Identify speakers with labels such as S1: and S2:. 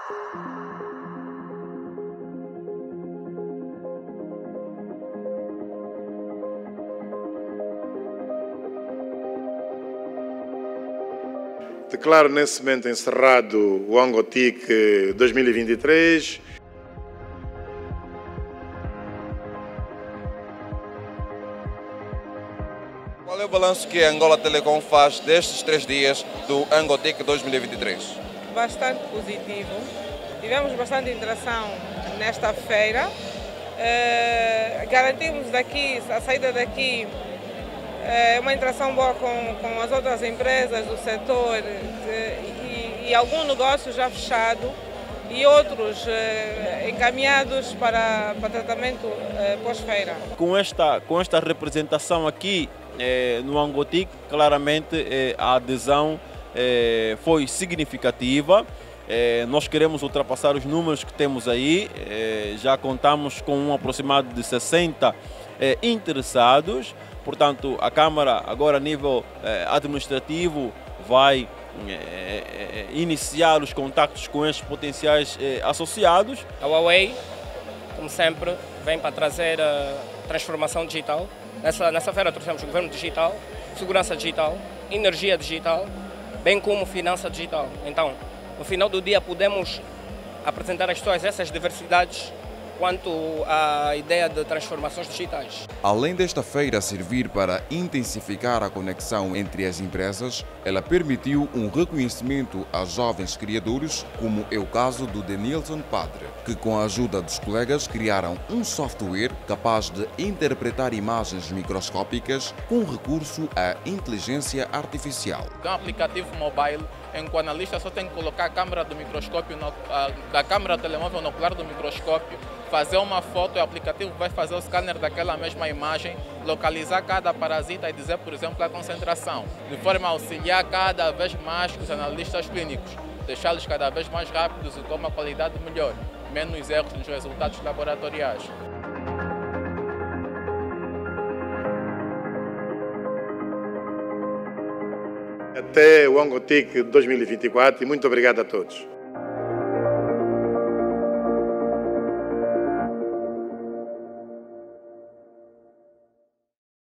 S1: Declaro nesse momento encerrado o Angotic 2023.
S2: Qual é o balanço que a Angola Telecom faz destes 3 dias do Angotic 2023?
S3: Bastante positivo. Tivemos bastante interação nesta feira. Garantimos daqui, a saída daqui, uma interação boa com as outras empresas do setor e algum negócio já fechado e outros encaminhados para tratamento pós-feira.
S4: Com esta representação aqui no Angotic, claramente a adesão foi significativa. Nós queremos ultrapassar os números que temos aí, já contamos com um aproximado de 60 interessados. Portanto, a Câmara, agora a nível administrativo, vai iniciar os contactos com estes potenciais associados.
S5: A Huawei, como sempre, vem para trazer transformação digital. Nessa feira trouxemos governo digital, segurança digital, energia digital, bem como finança digital. Então, no final do dia, podemos apresentar às pessoas essas diversidades quanto à ideia de transformações digitais.
S6: Além desta feira servir para intensificar a conexão entre as empresas, ela permitiu um reconhecimento a jovens criadores, como é o caso do Denilson Padre, que com a ajuda dos colegas criaram um software capaz de interpretar imagens microscópicas com recurso à inteligência artificial.
S7: É um aplicativo mobile em que o analista só tem que colocar a câmera do microscópio, da câmera do telemóvel no ocular do microscópio, fazer uma foto e o aplicativo vai fazer o scanner daquela mesma imagem, localizar cada parasita e dizer, por exemplo, a concentração, de forma a auxiliar cada vez mais os analistas clínicos, deixá-los cada vez mais rápidos e com uma qualidade melhor, menos erros nos resultados laboratoriais.
S1: Até o Angotic 2024 e muito obrigado a todos.